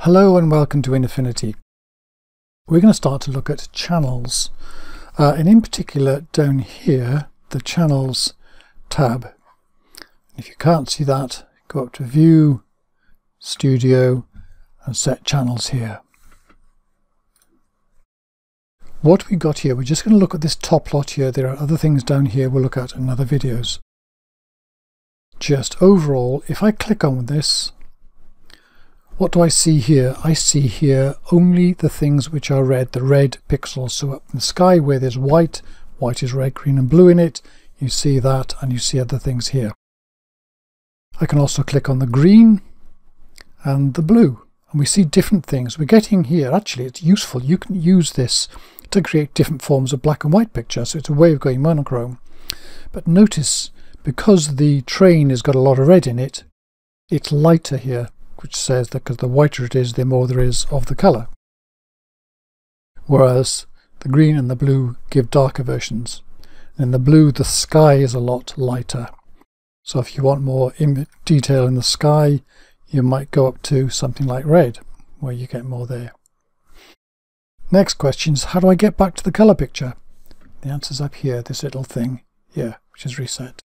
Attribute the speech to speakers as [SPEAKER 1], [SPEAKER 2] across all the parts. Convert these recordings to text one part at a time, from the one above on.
[SPEAKER 1] Hello and welcome to Affinity. We're going to start to look at channels, and in particular down here, the Channels tab. If you can't see that, go up to View, Studio and set Channels here. What we got here, we're just going to look at this top lot here. There are other things down here we'll look at in other videos. Just overall, if I click on this, what do I see here? I see here only the things which are red, the red pixels. So up in the sky where there's white, white is red, green and blue in it, you see that, and you see other things here. I can also click on the green and the blue, and we see different things. We're getting here, actually it's useful, you can use this to create different forms of black and white picture, so it's a way of going monochrome. But notice, because the train has got a lot of red in it, it's lighter here, which says that because the whiter it is, the more there is of the colour. Whereas the green and the blue give darker versions. In the blue, the sky is a lot lighter. So if you want more detail in the sky, you might go up to something like red, where you get more there. Next question is, how do I get back to the colour picture? The answer's up here, this little thing here, which is reset.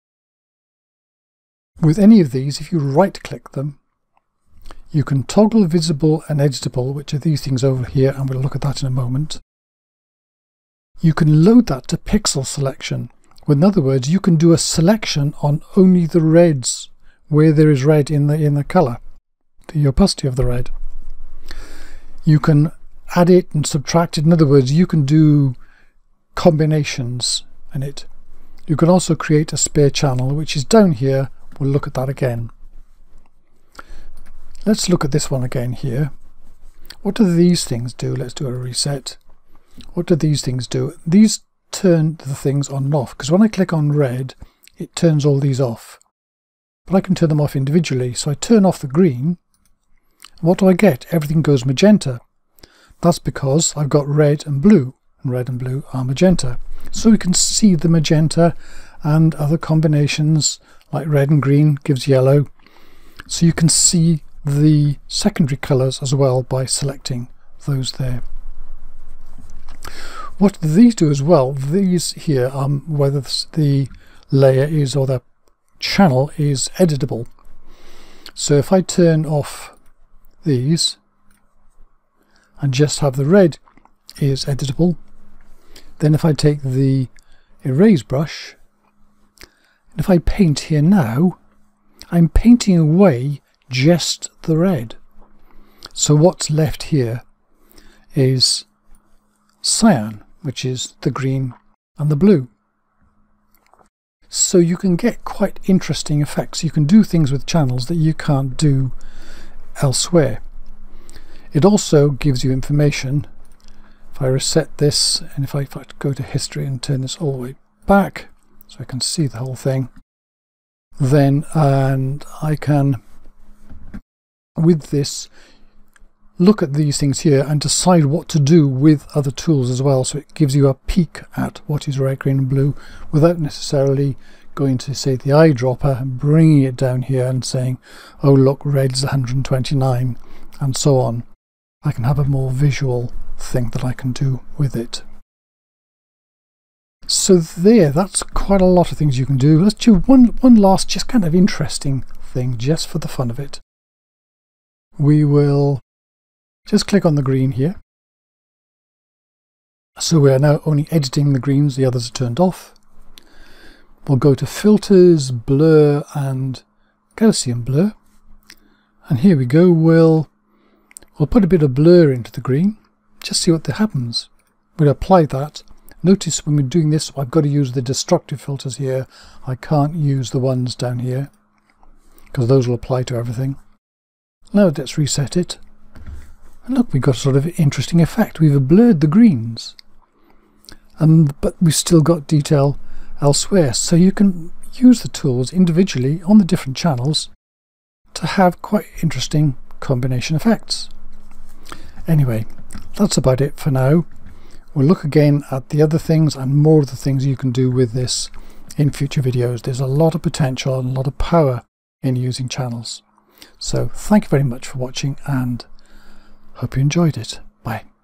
[SPEAKER 1] With any of these, if you right-click them, you can toggle visible and editable, which are these things over here, and we'll look at that in a moment. You can load that to pixel selection. In other words, you can do a selection on only the reds, where there is red in the colour, the opacity of the red. You can add it and subtract it. In other words, you can do combinations in it. You can also create a spare channel, which is down here. We'll look at that again. Let's look at this one again here. What do these things do? Let's do a reset. What do these things do? These turn the things on and off, because when I click on red, it turns all these off. But I can turn them off individually. So I turn off the green. What do I get? Everything goes magenta. That's because I've got red and blue are magenta. So we can see the magenta and other combinations like red and green gives yellow. So you can see the secondary colours as well by selecting those there. What these do as well, these here, whether the layer is or the channel is editable. So if I turn off these and just have the red is editable, then if I take the erase brush, and if I paint here now, I'm painting away just the red. So what's left here is cyan, which is the green and the blue. So you can get quite interesting effects. You can do things with channels that you can't do elsewhere. It also gives you information. If I reset this, and if I go to history and turn this all the way back so I can see the whole thing, then I can, with this, look at these things here and decide what to do with other tools as well. So it gives you a peek at what is red, green and blue without necessarily going to, say, the eyedropper and bringing it down here and saying, oh look, red's 129 and so on. I can have a more visual thing that I can do with it. So there, that's quite a lot of things you can do. Let's do one last just kind of interesting thing just for the fun of it. We will just click on the green here. So we are now only editing the greens, the others are turned off. We'll go to Filters, Blur and Gaussian Blur. And here we go, we'll put a bit of blur into the green, just see what happens. We'll apply that. Notice when we're doing this, I've got to use the destructive filters here. I can't use the ones down here, because those will apply to everything. Now let's reset it. And look, we've got a sort of interesting effect. We've blurred the greens, but we've still got detail elsewhere. So you can use the tools individually on the different channels to have quite interesting combination effects. Anyway, that's about it for now. We'll look again at the other things and more of the things you can do with this in future videos. There's a lot of potential and a lot of power in using channels. So thank you very much for watching, and Hope you enjoyed it. Bye.